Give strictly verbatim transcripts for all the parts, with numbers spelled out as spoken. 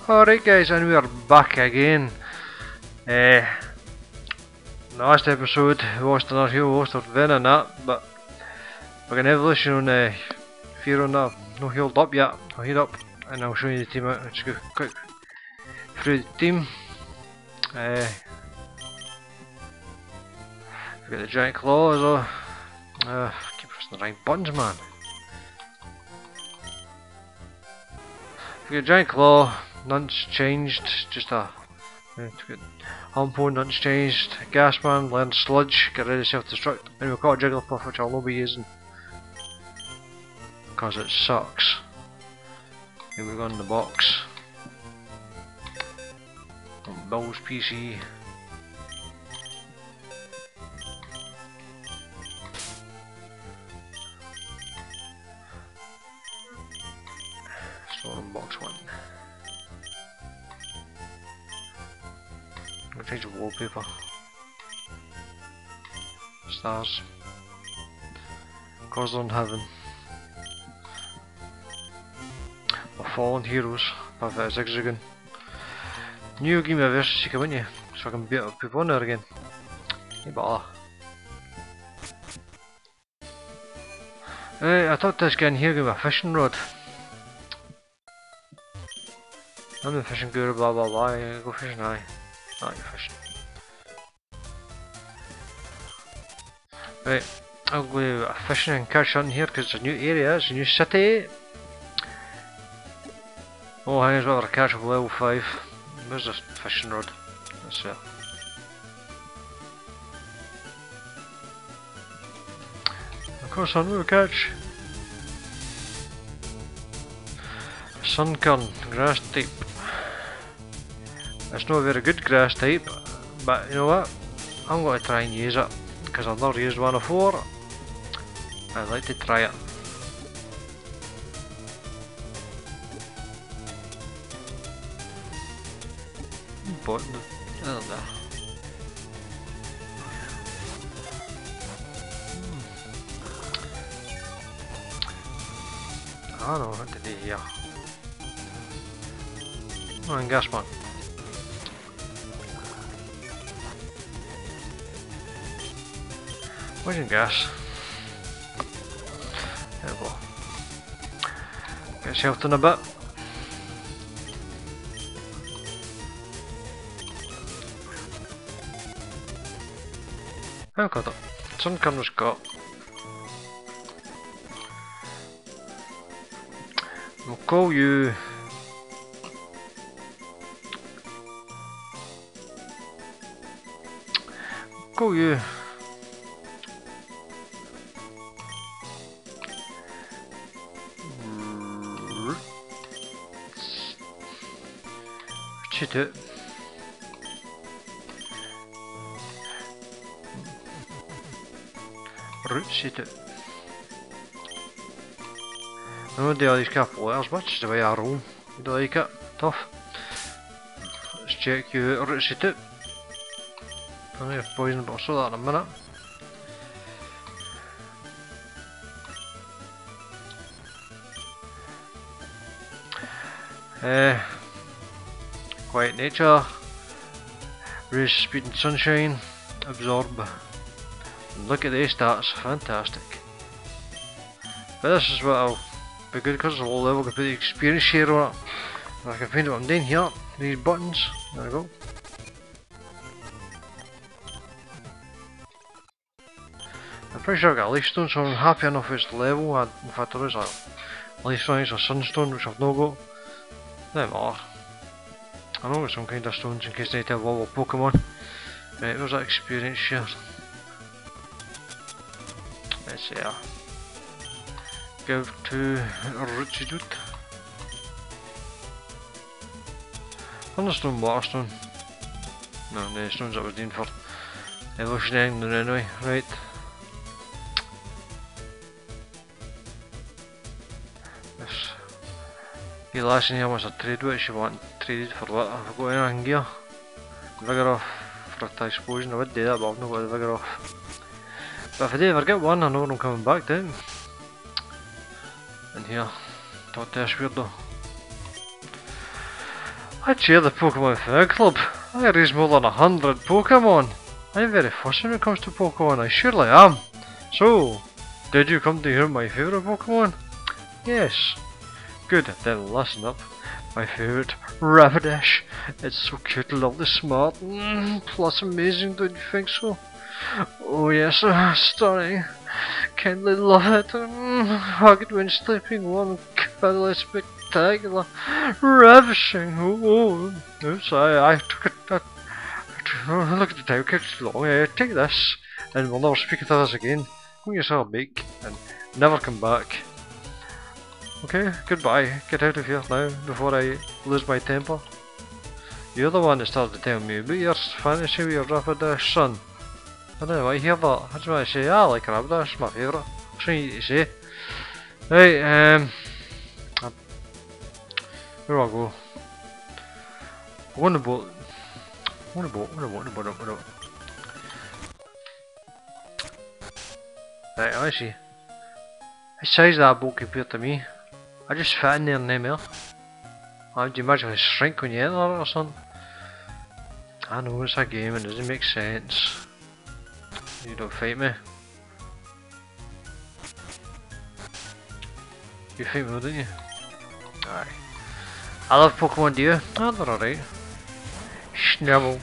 Alright guys, and we are back again. Uh, last episode we lost another hero, we lost our Ven and that, but we're going to evolution on uh, Fear on that. No healed up yet, I'll heal up and I'll show you the team out. Let's go quick through the team. Uh, we've got the giant claw as well. Uh, keep pressing the right buttons, man. We've got giant claw. None's changed, just a Humpo, none's changed, Gasman, learn Sludge, get rid of self-destruct, and we've got a Jigglypuff which I'll not be using because it sucks. Here we go in the box. On Bill's P C. So on box one. I'm gonna change the wallpaper. Stars. Cause on Heaven. My Fallen Heroes. I've uh, zigzagging. New game versus you can win you. So I can beat up people on there again. Hey bother. Right, I thought this guy in here gave me a fishing rod. I'm the fishing guru, blah blah blah, yeah, go fishing, aye. Not you're fishing. Right, I'll go fishing and catch hunting here because it's a new area, it's a new city. Oh, hang on, we're catch up level five. Where's this fishing rod? That's it. Of course, I know catch. Sunkern, grass type. It's not a very good grass type, but you know what? I'm going to try and use it because I've never used one before. I'd like to try it. But I don't know. I don't know what to do here. Oh, and gas man. Where's your gas? There we go. Get yourself done a bit. I've got it. Sunkern's got. We'll call you. Call you. Shoot it. Root shoot it. I don't do all these capital letters much, the way I roll. You don't like it? Tough. Let's check you out, root shoot it. I know you have poison, but I'll show that in a minute. Uh, Quiet Nature, Raise Speed and Sunshine, Absorb. And look at these stats, fantastic. But this is what I'll be good because it's a low level, I can put the experience share on it. And I can find what I'm doing here, these buttons, there we go. I'm pretty sure I've got a leaf stone, so I'm happy enough with the level. I, in fact there is a leaf stone, it's a sunstone which I've not got. No matter. I know it's some kind of stones in case they need to evolve a Pokemon. Right, where's that experience share? Let's see. Uh, give to Richard. Thunderstone, Waterstone. No, the stones that was doing for evolutioning anyway. Right. This. The last in here was a trade with, she wanted traded for what? I've got anything gear. Vigor off for a explosion, I would do that, but I've not got the vigor off. But if I do ever get one, I know when I'm coming back down. In here. Talk to this weirdo. I chair the Pokemon Fan Club. I raise more than a hundred Pokemon. I'm very fussy when it comes to Pokemon, I surely am. So, did you come to hear my favourite Pokemon? Yes. Good, then listen up. My favourite, Rapidash. It's so cute, lovely, smart, mm, plus amazing, don't you think so? Oh yes, uh, stunning. Kindly love it. Mm, hug it when sleeping, one cuddly, spectacular, ravishing. Oh, oh. Oops, I, I took it. I, I, look at the time, it's long. Uh, take this, and we'll never speak to this again. Go yourself a bake, and never come back. Okay, goodbye. Get out of here now before I lose my temper. You're the one that started to tell me about your fantasy with your Rapidash, son. I don't know, I hear that. I just want to say, I like Rapidash, it's my favourite. That's what you need to say. Right, um... where do I go? I want a boat. I want a boat, I want a boat, I want a boat, I want a boat. Right, I see. The size of that boat compared to me. I just fit in there and no more. How do you imagine it shrink when you enter it or something? I know it's a game and it doesn't make sense. You don't fight me. You fight me, don't you? Aye. I love Pokemon, do you? Oh, they're alright. Snubble.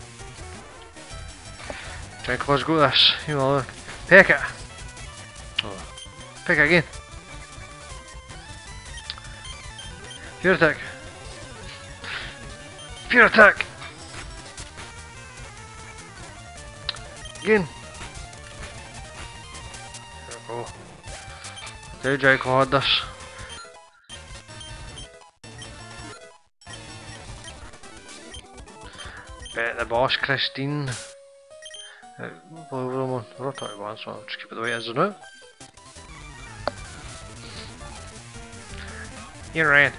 Drink, let's go this. You know, pick it. Oh. Pick it again. Fear attack. Fear attack. Again. There we go. Okay, Jake, we'll have this. Bet the boss, Christine. Uh, we're on rotate one, so I'll just keep it the way it is now. Here, Ryan.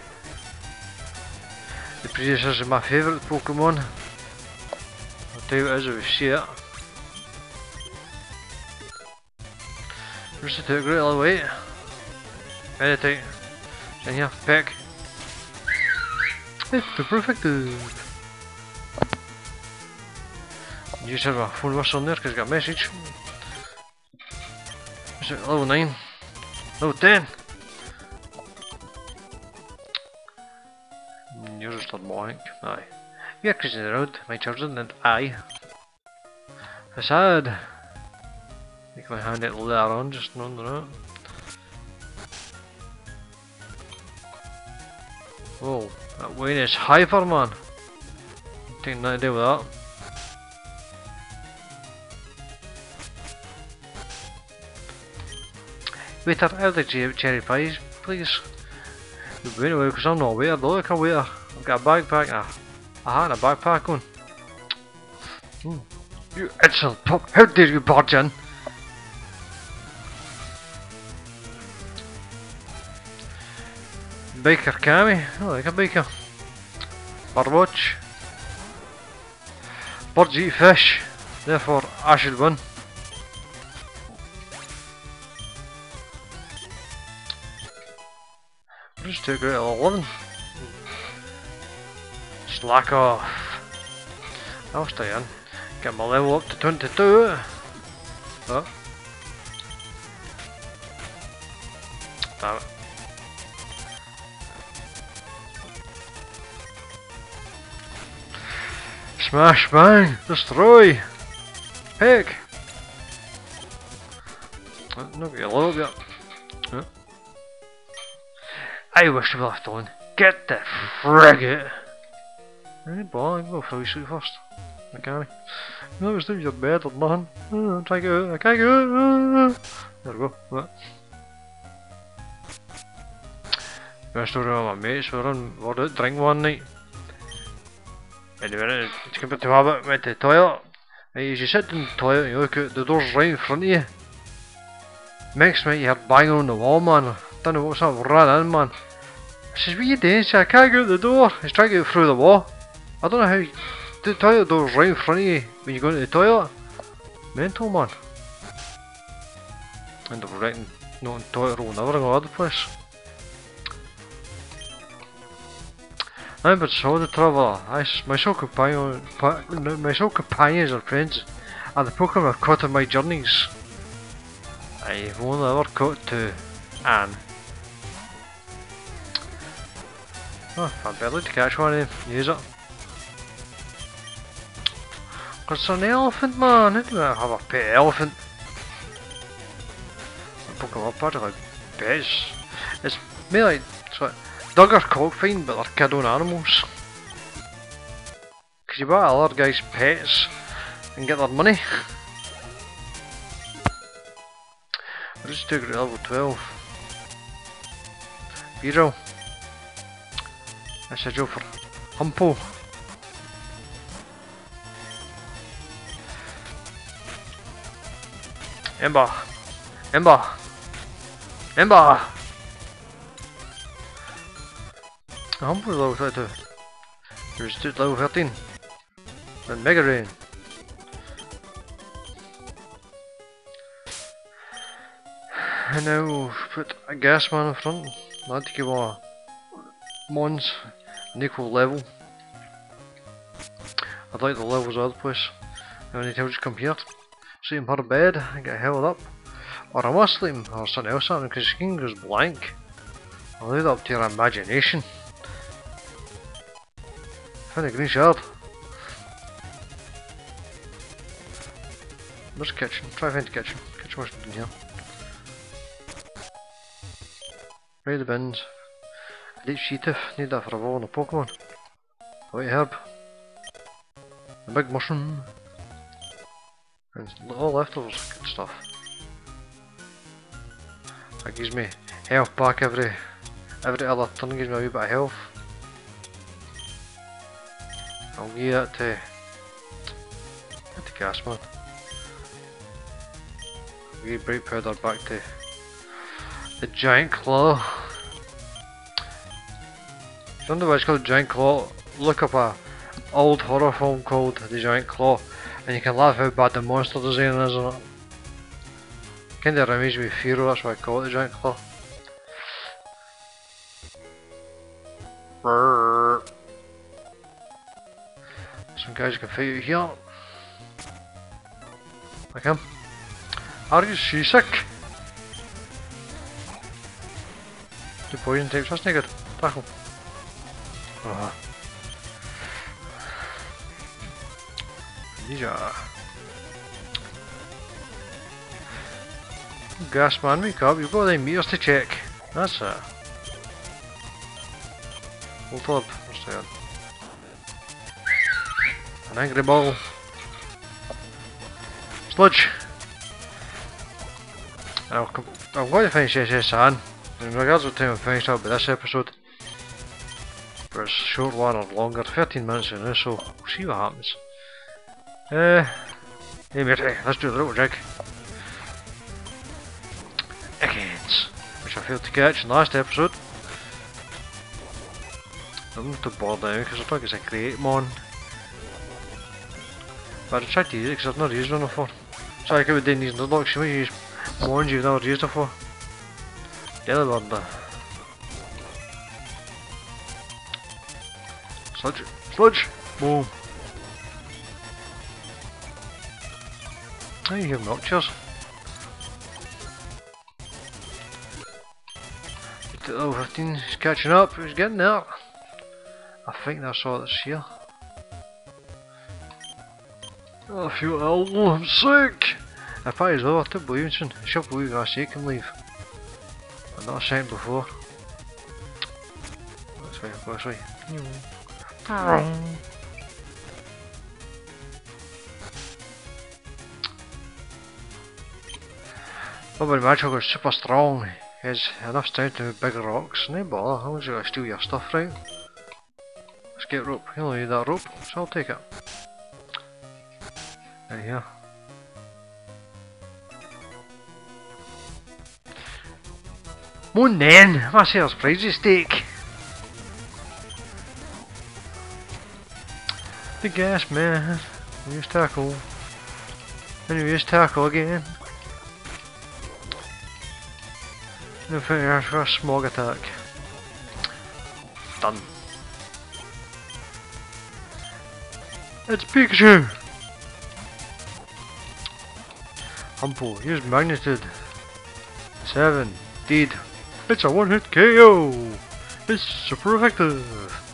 The predecessor is my favourite Pokemon. I'll tell you what it is if you see it. Just to take a great little weight. Meditate. It's in here, pick. It's the perfect. You just have a phone whistle on there because I got a message. Is it level nine? Level ten? You're just a blank. Aye. We are crossing the road, my children, and I. Facade. Make my hand it later on, just on the road. Whoa, that Wayne is hyper, man. Taking nothing to do with that. Waiter, I'll take cherry pies, please. Wait a minute, because I'm not a waiter, look, I'm a waiter. I've got a backpack and a, a hat and a backpack on. Mm. You insolent pup, how dare you barge in? Baker Cammy, I like a baker. Birdwatch. Birds eat fish, therefore I should win. Just took out a living. Slack off. I'll stay in. Get my level up to twenty-two. Oh. Damn it. Smash, bang, destroy. Pick. Oh, no, get a little bit. Oh. I wish to be left alone. Get the frigate! Right, boy, I'm going to fully sleep first. I can't. You never sleep in your bed or nothing. Oh, try to get out. I can't get out. There we go. What? Got a story with my mates. We were, on, we were out drinking one night. And they went to come to habit, went to the toilet. Right, as you sit in the toilet and you look out, the door's right in front of you. Next minute you heard banging on the wall, man. Don't know what's up, ran in, man. I says, what are you doing? He says, I can't get out the door. He's trying to get through the wall. I don't know how you, the toilet door's right in front of you when you go into the toilet. Mental, man. And they're writing, not in the toilet roll, never go other place. I but so the traveller. I, my sole companion, my sole companions and friends are the Pokemon I've caught on my journeys. I've only ever caught two. Anne. Oh, I'd better like to catch one of them. Use it. It's an elephant, man. I do not have a pet elephant. Pokemon are like pets. It's more like sort of dog or cockfighting, but they're kid-owned animals. Cause you buy other guys' pets and get their money. I just took it to level twelve. Beedrill. That's a joke for Humpo. Ember. Ember. Ember. Humpo is level twenty-two. There's two level thirteen. And Mega Rain. And now we'll put a gas man in front. I had to give a Mons an equal level. I'd like the levels of the other place. And when he tells you come here, sleep in her bed and get held up. Or I must sleep him or something else happening because the screen goes blank. I'll leave that up to your imagination. Find a green shard. Where's the kitchen? Try to find the kitchen. Kitchen must be in here. Ready the bins. Deep Sheetif, need that for evolving a Pokemon. White herb. A big mushroom. And all leftovers, good stuff. That gives me health back every every other turn, gives me a wee bit of health. I'll give that to to Gasman. I'll give Bright Powder back to the Giant Claw. If you wonder why it's called Giant Claw, look up a old horror film called The Giant Claw and you can laugh how bad the monster design is in it. Kinda reminds me of Firo, that's why I call it the Giant Claw. Brrr. Some guys can fight out here. Like him. Are you seasick? Two poison types, that's not good. Tackle. Uh-huh. Yeah. Gas man, wake up, you've got the meters to check. That's it. Hold up, what's that? An angry ball. Sludge! I'll I'm going to finish S S N. In regards to the time I'm finished up with this episode. But it's a short one or longer, thirteen minutes in this, so we'll see what happens. Uh, hey matey, let's do the little jig. Agains, which I failed to catch in the last episode. I'm not too bored now because I think it's a great mon. But I tried to use it because I've not used one before. So I could be doing these Nuzlocke, you might use mons you've never used before. Yellow bird. Sludge, sludge, boom. Oh, you hear noctures. level fifteen, he's catching up, he's getting there. I think that's all that's here. Oh, I feel ill, I'm sick! I might as well, I don't believe in soon. I should believe I say can leave. I'm not a second before. That's way, that's way. Probably Magical is super strong. He has enough strength to move big rocks. No bother, I'm just gonna steal your stuff, right? Let's get rope. You only need that rope, so I'll take it. Right here. Moon then! I must say there's prize at stake. The gas man. Use tackle. Then we use tackle again. And finish for a smog attack. Done. It's Pikachu! Humble, use magnitude. Seven, deed. It's a one hit K O! It's super effective!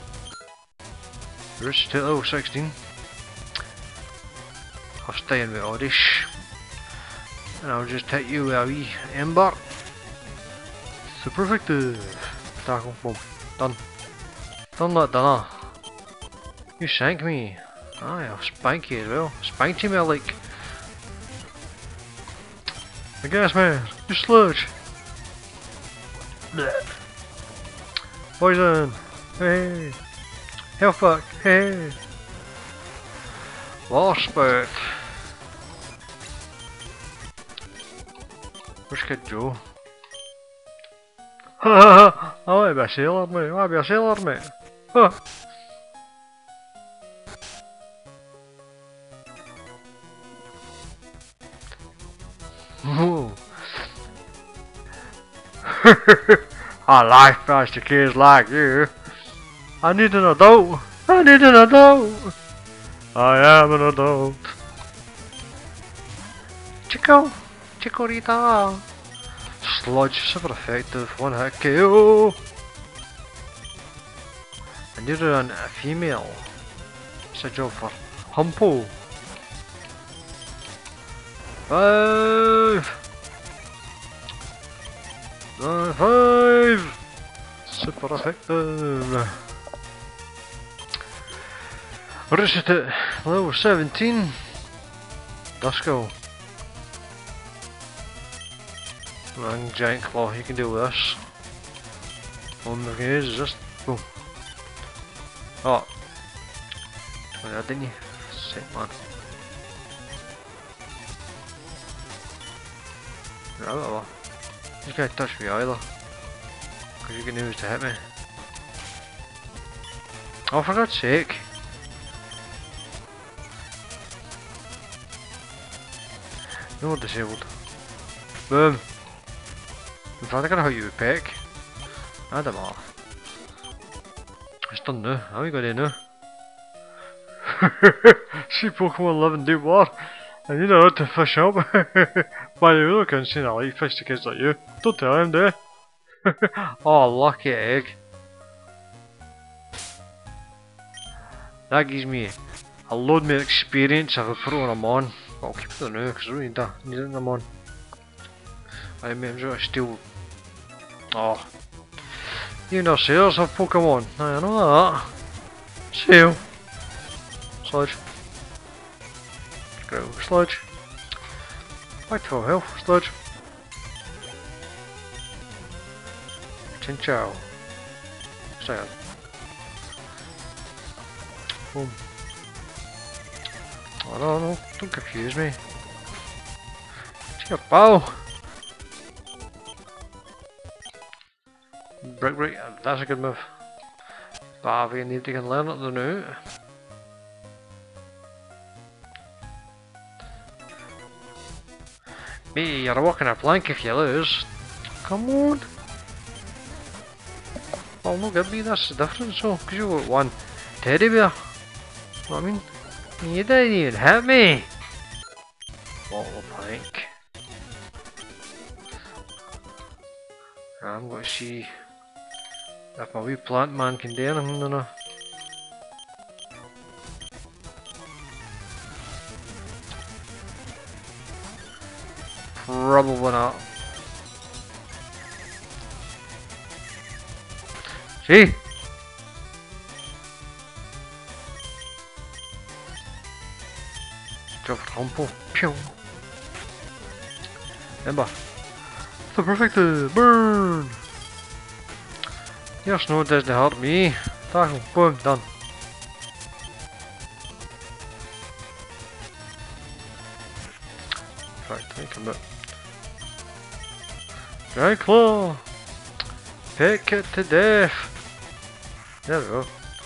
Reach to level sixteen. I'll stay in with Oddish. And I'll just hit you with a wee Ember. Super effective! Tackle, boom, done. Done that, done. You sank me. Aye, I'll spank you as well. Spanked you me like. I guess, man. You sludge. Blech. Poison. Hey. Health back. Hey. Lost spout. Where's Kid Joe? Ha ha ha! I want to be a sailor, mate. I want to be a sailor, mate. Huh. Whoa. A life fast to kids like you. I need an adult. I need an adult. I am an adult. Chico. Chikorita. Sludge, super effective. One hit K O. And you're an, a female. It's a job for Humpo. Five. Uh, five. Super effective. Reached it at level seventeen. Duskull. And giant claw, you can deal with this. All we can use is this. Boom. Oh. Went there, didn't you? Sick man. You're out of there. You can't touch me either. Because you can use to hit me. Oh, for God's sake. No, disabled. Boom. In fact, I gotta hit you with Peck. I don't matter. It's done now. How you got in now? See Pokemon live and do what? And you know how to fish up. By the way, look, I'm saying I like fish to kids like you. Don't tell him, do you? Oh, lucky egg. That gives me a load more experience if I put it on a Mon. But I'll keep it there now because I don't need that. I need it in a Mon. I mean, I'm trying to steal. Oh. You know, sales of Pokemon. I know that. Sale. Sludge. Growl. Sludge. Back to full health. Sludge. Chinchou. Sad. Boom. Oh no, no, don't confuse me. Take a bow. Brick break, that's a good move. But I need to can learn it though now. Me, you're walking a plank if you lose. Come on. Well, no good me, that's the difference so, because you got one teddy bear. Know what I mean? You didn't even hit me! Bottle of plank. I'm going to see if my wee plant man can do anything or not. Probably not. See? Go for Humble. Pew! Ember. The perfect burn! Your snow doesn't hurt me. Tackle. Boom. Done. Right, take him out. Giant claw! Pick it to death! There we go.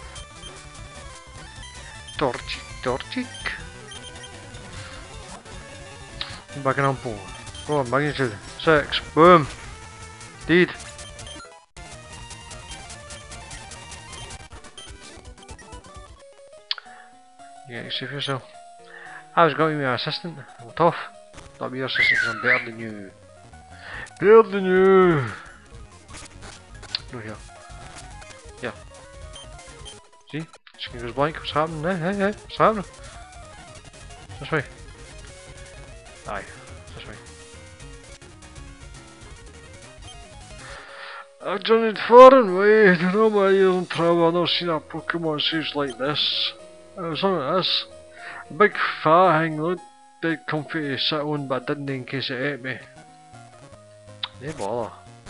Torchic, torchic. Back in Humble. Go on, magnitude. Six. Boom! Deed. Yeah, you see for yourself. I was going to be my assistant. I'm tough. Not be your assistant because I'm better than you. Better than you! No, here. Yeah. See? Screen goes blank. What's happening? Hey, hey, hey. What's happening? This way. Aye. This way. I've journeyed far and wide, and all my years in travel I've never seen a Pokemon series like this. It was on this. A big fat thing looked dead comfy to sit on, but I didn't in case it ate me. No bother.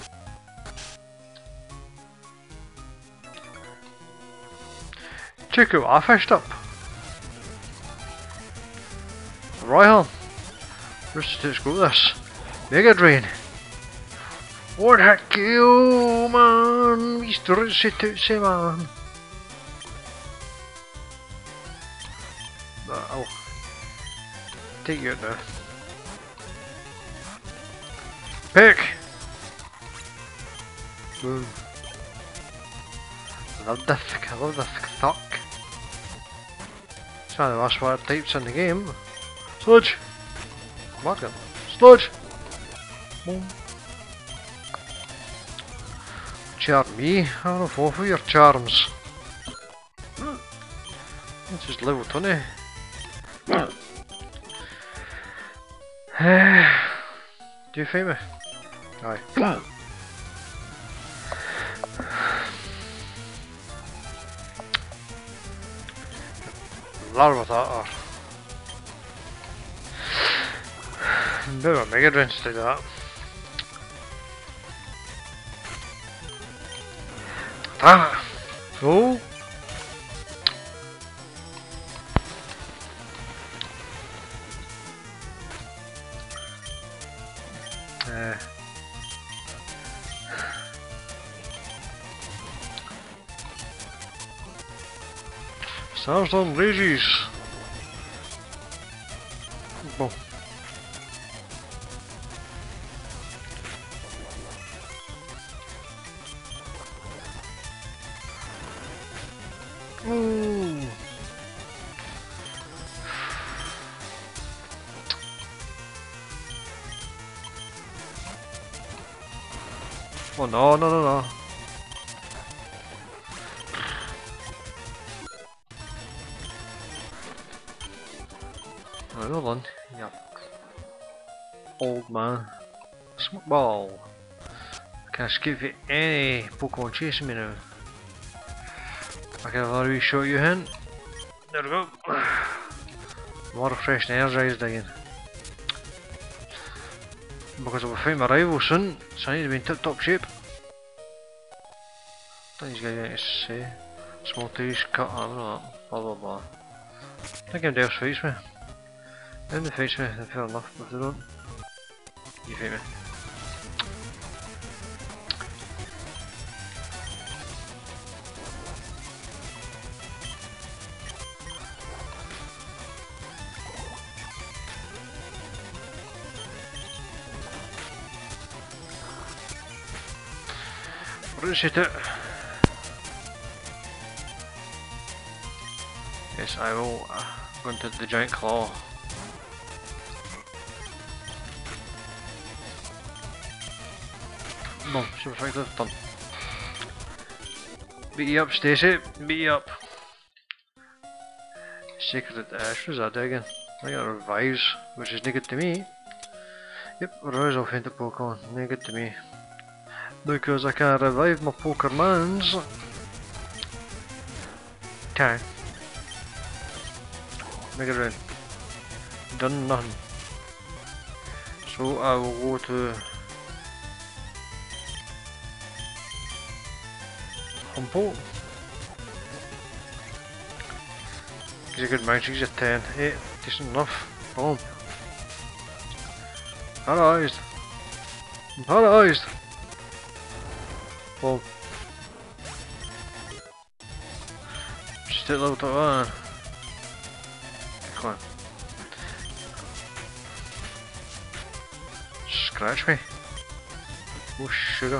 Check out what I fished up. Right on. Rooster Toots got this. Mega Drain. What a kill, man! Mister Rooster Tootsy, man. But I'll take you out now. Pick! Boom. I love the thick, I love the thick thuck. It's one of the last word types in the game. Sludge! Mark it. Sludge! Boom. Charm me, I don't fall for your charms. This is level twenty. Do you fight me? Aye. Larvitar. Bit of a Mega Drain to do that. Ah! Oh! Uh. Sandstorm rages. Boom. Ooh. Oh no, no, no, no. Right, hold on. Yeah. Old man. Smoke ball. Can I skip you any Pokemon chasing me now? I can have a wee shot you hint. There we go. More refreshed and energized again. Because I will find my rival soon, so I need to be in tip top shape. What these guys need to say? Small tees, cut, I don't know, blah blah blah. I think everybody else fights me. If they fights me, then fair enough, but if they don't, you fight me. Hit it. Yes, I will uh, go into the giant claw. Boom, super effective, done. Beat you up, Stacy, beat you up. Sacred Ash, what's that do again? I got revives, which is negative to me. Yep, revives off into Pokemon, negative to me. Because I can revive my Pokemons. Okay. Mega Drain. Done nothing. So I will go to Humboldt. He's a good match, he's a ten. eight, decent enough. Boom. Paralyzed. Paralyzed. Boom. Just take level to one. Come on. Scratch me. Oh sugar.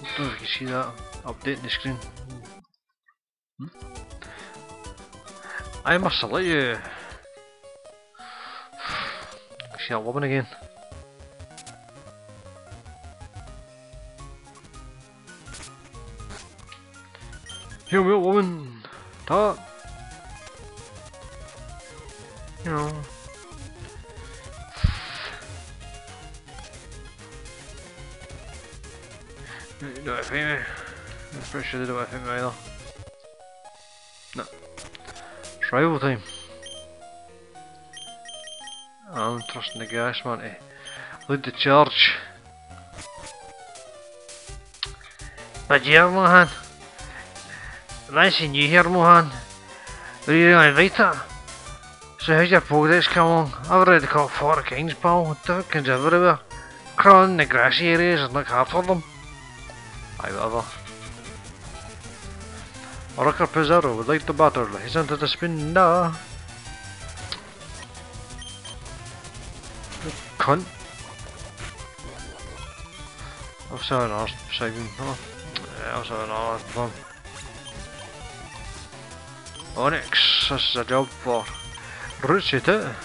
I don't know if you can see that. Updating the screen. Hmm? I must have let you. See that woman again. Hear me out, woman. Ta. You know. You don't affect me. I'm pretty sure they don't affect me either. No. It's rival time. I'm trusting the gas man to lead the charge. But yeah, Mohan. Nice seeing you here, Mohan. Are you really right that? So how's your progress come along? I've already caught four kinds, pal. Duckins everywhere. Crawling in the grassy areas and look after them. Aye, whatever. Rocker Pizarro would like to batter. He's into the spin now. Cunt. I've saw an arse beside me. Oh, yeah, I've saw an arse one. Onyx, this is a job for Roots it out.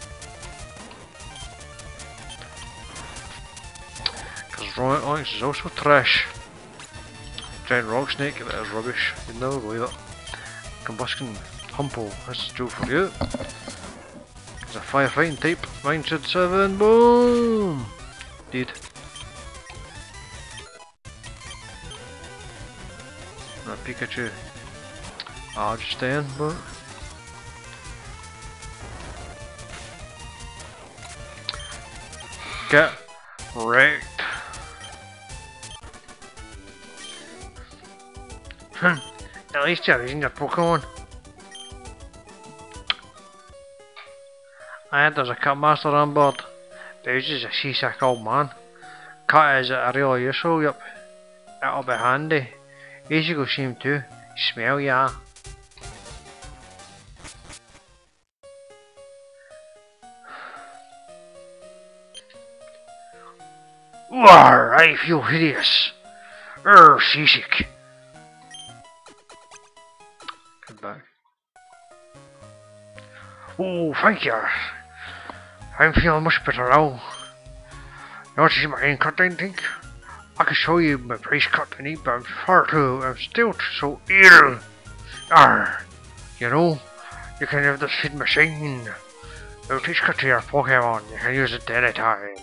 Because Onyx is also trash. Giant rock snake, that is rubbish. You'd never believe it. Combustion Humple, this is Joe for you. It's a firefighting type. Mine should seven. Boom! Dead. That Pikachu. I'll just stay in, but. Get wrecked. Hmm. At least you're using your Pokemon. I heard there's a cut master on board. But he's just a seasick old man. Cut is a really useful, yep. That'll be handy. You should go see him too. Smell ya. War, I feel hideous. Er, seasick. Come back. Oh, thank you. I'm feeling much better now. You want to see my hand cut, I think? I can show you my price cut technique, but I'm far too, I'm still so ill. Arr, you know, you can have this feed machine. It'll teach cut to your Pokemon. You can use it any time.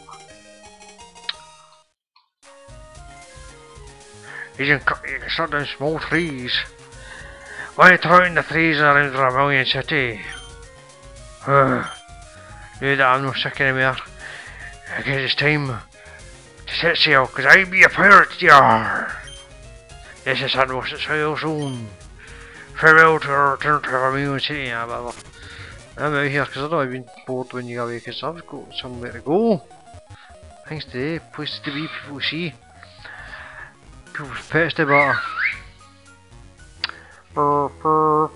You can, cut, you can start down small trees. Why throw in the trees around Ramillion City? Uh, now that I'm no sick anymore, I guess it's time to set sail, cause I be a pirate, yar! This is Handwas at sail soon. Farewell to our return to Ramillion City, yeah, whatever. I'm out here cause I know I've been bored when you got away, cause I've got somewhere to go. Things to do, places to be, people to see. People's pets to butter. Burr, burr.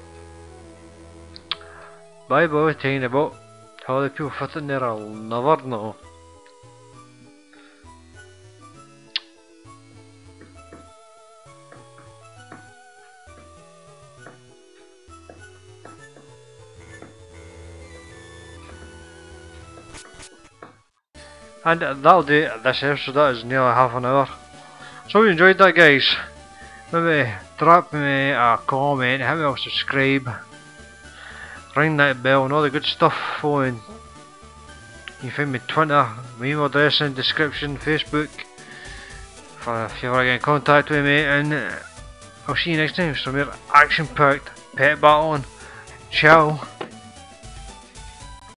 Bye bye, tiny boat. How the people fit in there, I'll never know. And that'll do it. This episode, that is nearly half an hour. So if you enjoyed that, guys, maybe drop me a comment, hit me a subscribe, ring that bell and all the good stuff. Phone. You can find me Twitter, my email address in the description, Facebook, for if you want to get in contact with me, and I'll see you next time for some more action packed pet battling. Ciao.